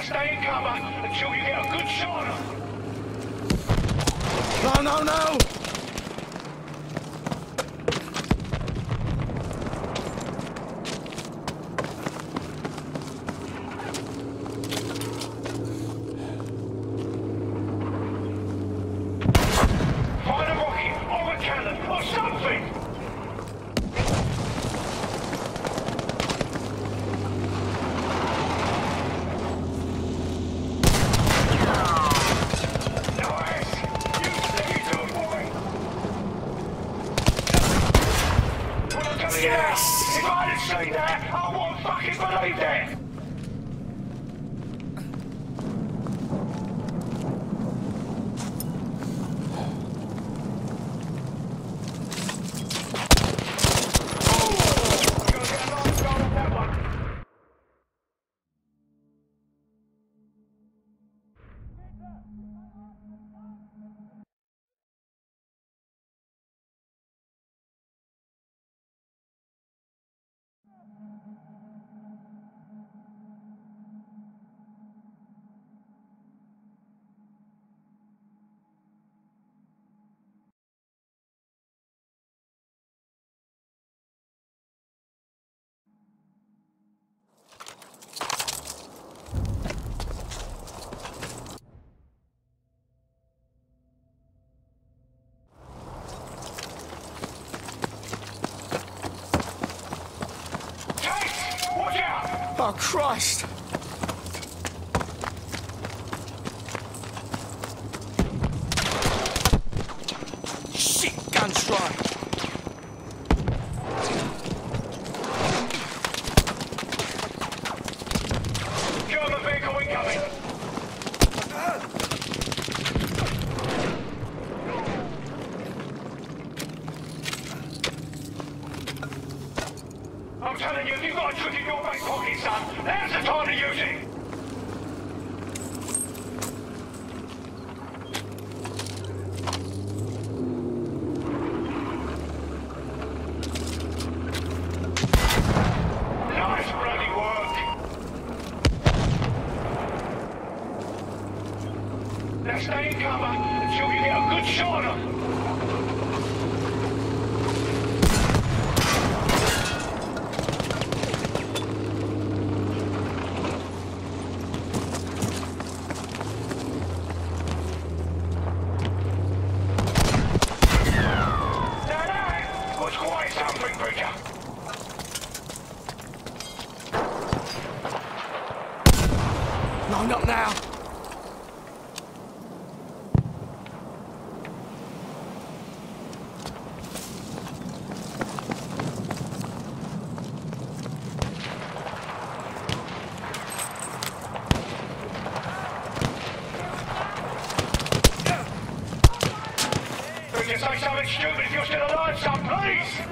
stay in cover until you get a good shot on them. No, no, no! Find a rocket or a cannon or something! Yes! If I hadn't seen that, I wouldn't fucking believe that! Oh, Christ! Shit, gun's dry. German vehicle incoming! I'm telling you, if you've got a trick in your back pocket, son, now's the time to use it! Nice bloody work! Now stay in cover until you get a good shot on them! No, not now. We can say something stupid if you're still alive, son, please!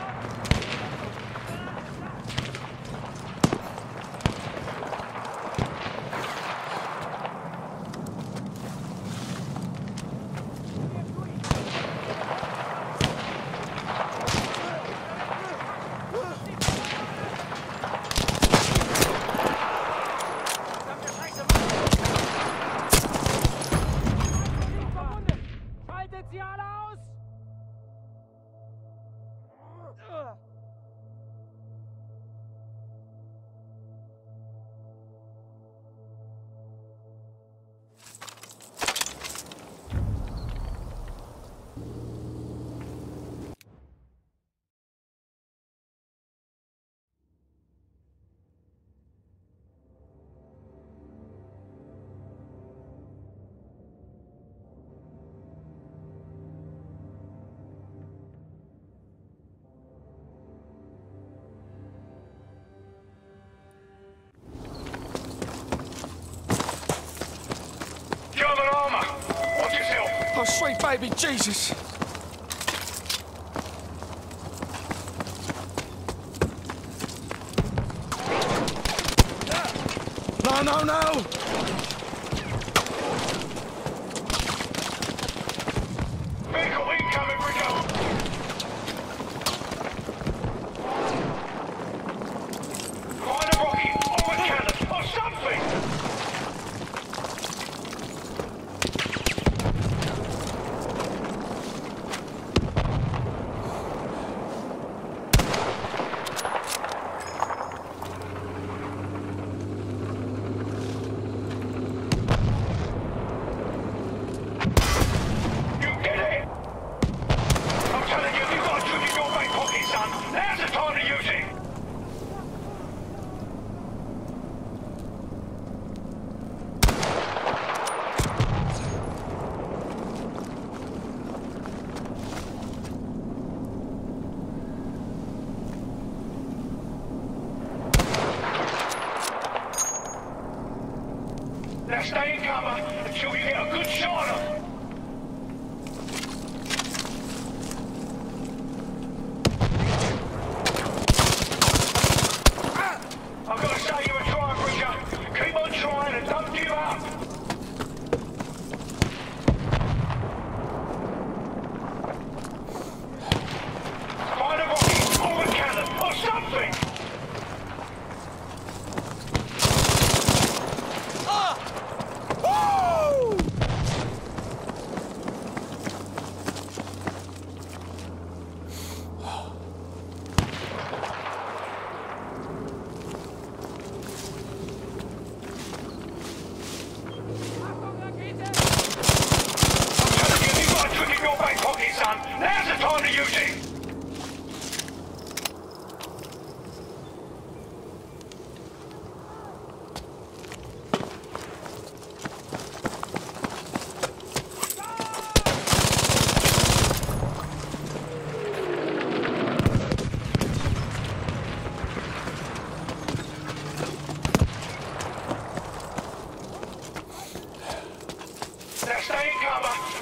German armor! Watch yourself! Oh, sweet baby Jesus! No, no, no! Vehicle incoming, Rico! Find a rocket or a cannon or something!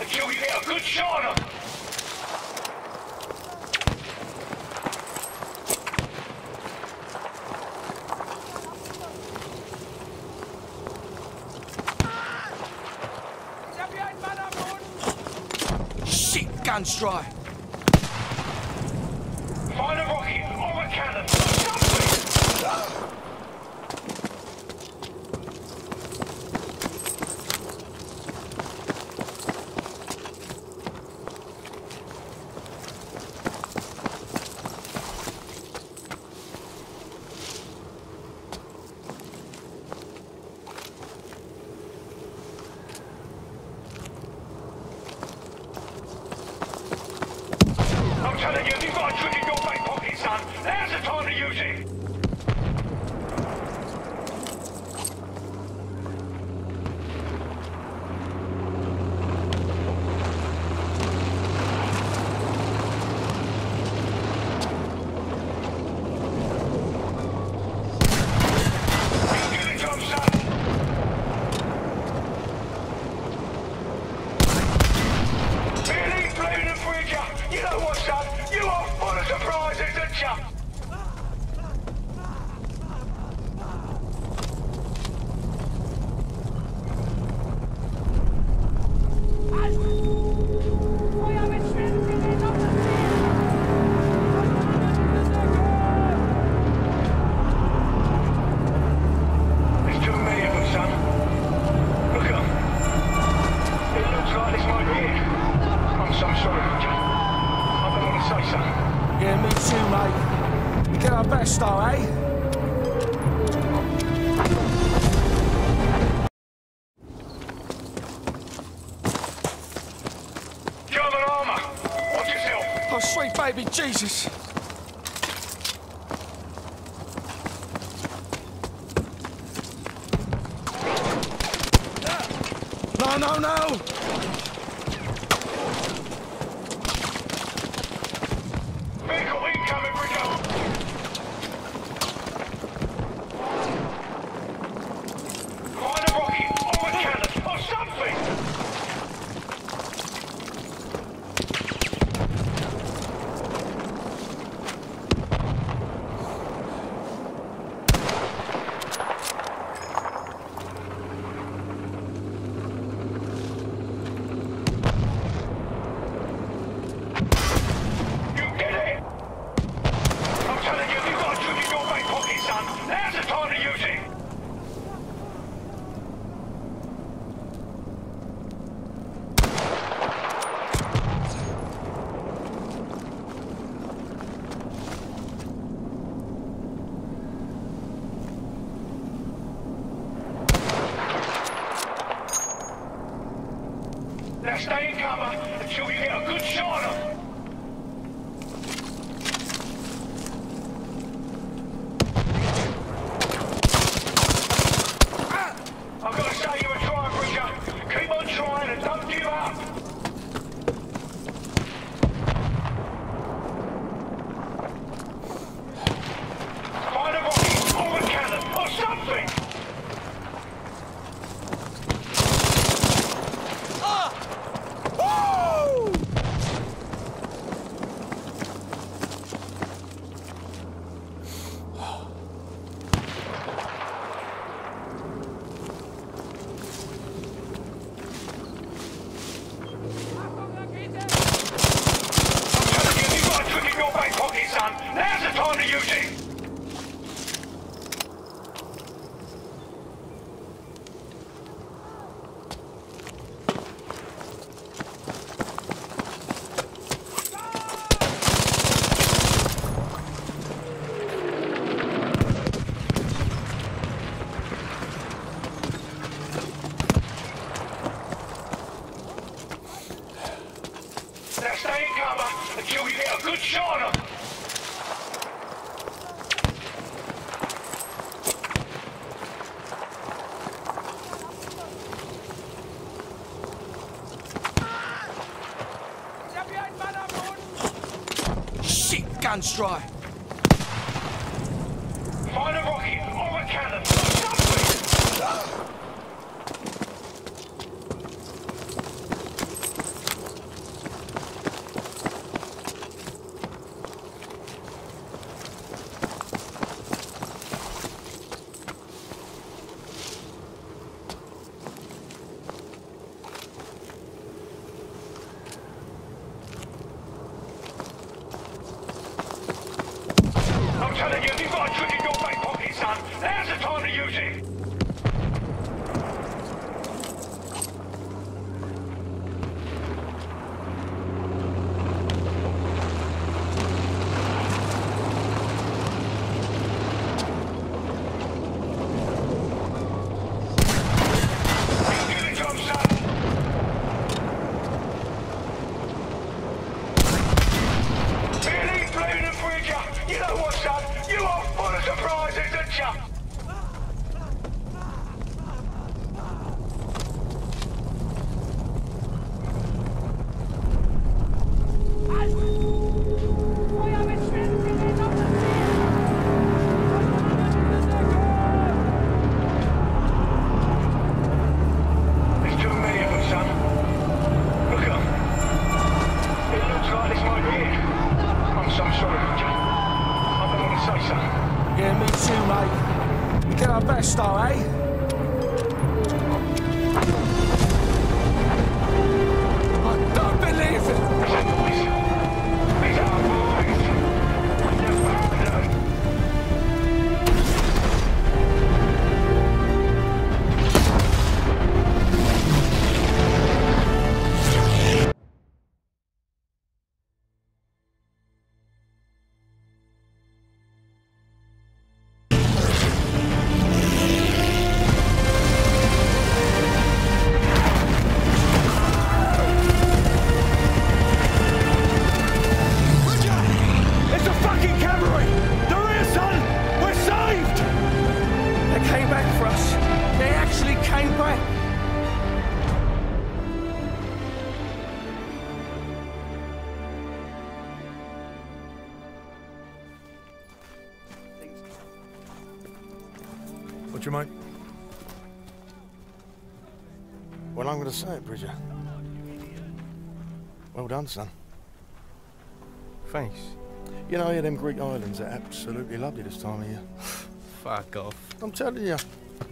until you get a good shot on them. Shit, guns dry. Find a rocket or a cannon. Something! I'm telling you, you've got a trick in your back pocket, son. Now's the time to use it. You get the job, son. Really bleeding and bridger. You know what, son? You are full of surprises, aren't you? There's too many of them, son. Look at them. It looks like this might be it. I'm so sorry, Roger. I don't want to say so. Yeah, me too, mate. We did our best, though, eh? German armour. Watch yourself. Oh, sweet baby Jesus. No, no, no! Vehicle incoming, Bridger. Find a rocket or a cannon or something. You get it? I'm telling you, you've got a trick in your back pocket, son. Now's the time to use it. Now stay in cover until you get a good shot on them. I've got to say you were trying, Bridger. Keep on trying and don't give up. Find a rocket or a cannon or something. Woo! I'm telling you, you've got a trick in your back pocket, son. Now's the time to use it. Now stay in cover until you get a good shot on them. Shit, guns dry. Find a rocket or a cannon or something. It's you, mate. We get our best, though, eh? I don't believe it! It's our boys. It's our boys. You found them. It's the fucking cavalry! They're here, son! We're saved! They came back for us. They actually came back. What you mean? Well, I'm going to say it, Bridger. Well done, son. Thanks. You know, yeah, them Greek islands are absolutely lovely this time of year. Fuck off. I'm telling you.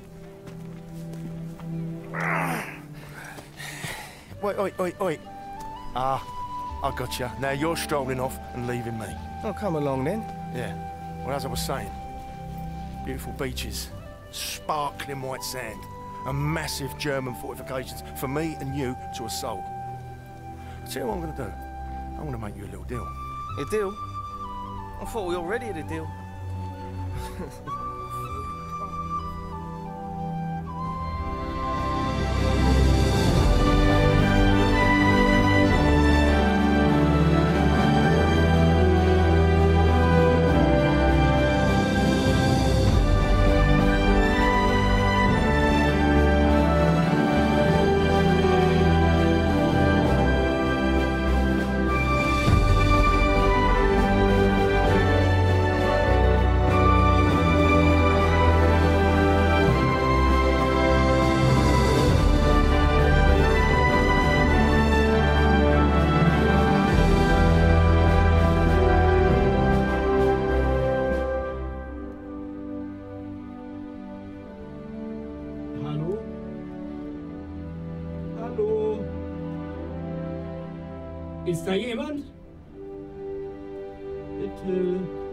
Wait. I got you. Now you're strolling off and leaving me. Oh, come along then. Yeah. Well, as I was saying, beautiful beaches, sparkling white sand, and massive German fortifications for me and you to assault. I'll tell you what I'm going to do. I'm going to make you a little deal. A deal? I thought we already had a deal. Hallo? Hallo? Ist da jemand? Bitte.